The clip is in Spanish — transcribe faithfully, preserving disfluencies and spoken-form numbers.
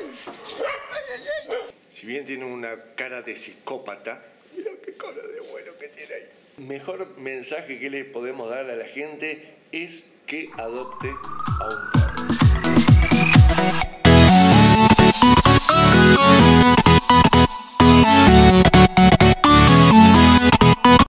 Si bien tiene una cara de psicópata, mira qué cara de bueno que tiene ahí. Mejor mensaje que le podemos dar a la gente es que adopte a un perro.